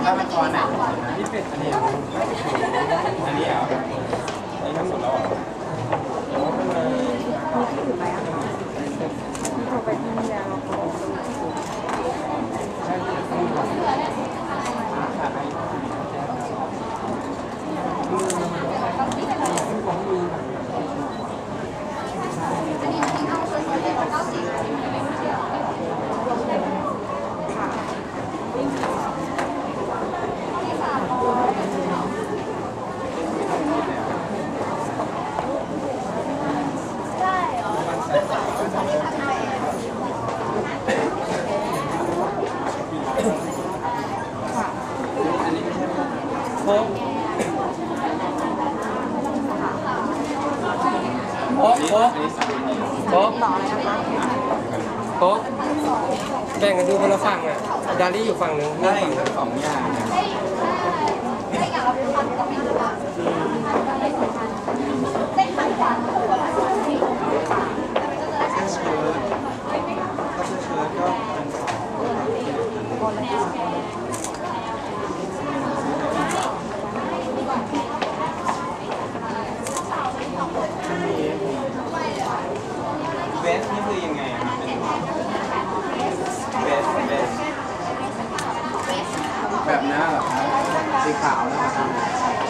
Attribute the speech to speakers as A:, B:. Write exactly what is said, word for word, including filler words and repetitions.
A: ถ้าเป็นคอนไหนที่เป็นอันนี้อันนี้อ่ะอันนี้ทั้งหมดแล้วอ่ะ
B: เราไปที่นี่แล้วเราก็
A: ใช่ขาดอะไรโค้กโค้กโค้กโค้กโค้กแบ่งกันดูคนละฝั่งอ่ะดารี่อยู่ฝั่งหนึ่งได้ทั้งสองอย่างเวสนี่คือยังไงครับเวสเวสแบบนี้เหรอครับสีขาวนะครับ